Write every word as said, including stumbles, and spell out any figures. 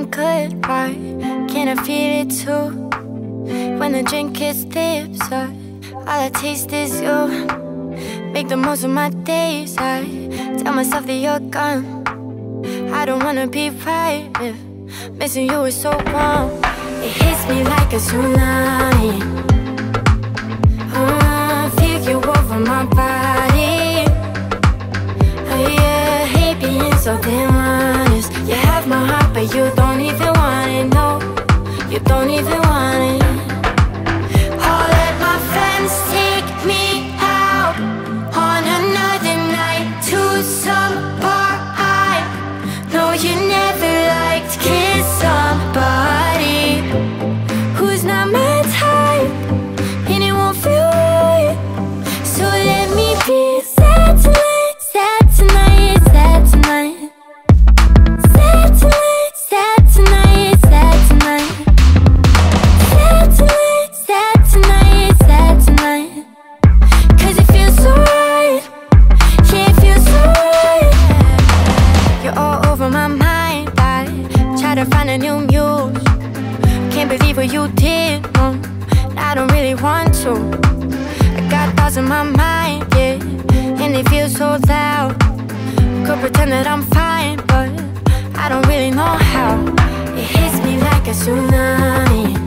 feeling good, right? Can I feel it too? When the drink hits lips, I, all I taste is you. Make the most of my days, I tell myself that you're gone. I don't wanna be right if missing you is so wrong. It hits me like a tsunami. uh, Feel you over my body. Oh yeah, hate being so damn honest. You have my heart but you don't even want it, no. You don't even want it. I'll let my friends take me out on another night to some bar I know you never liked. Kiss somebody who's not my type, and it won't feel right. So let me be sad tonight, sad tonight, sad tonight. Sad tonight, sad tonight, sad tonight. Sad tonight, sad tonight, sad tonight. Cause it feels so right, yeah, it feels so right. You're all over my mind, I try to find a new muse. Can't believe what you did, no, I don't really want to. I got thoughts in my mind, yeah, and they feel so loud. Could pretend that I'm fine, but I don't really know how. It hits me like a tsunami.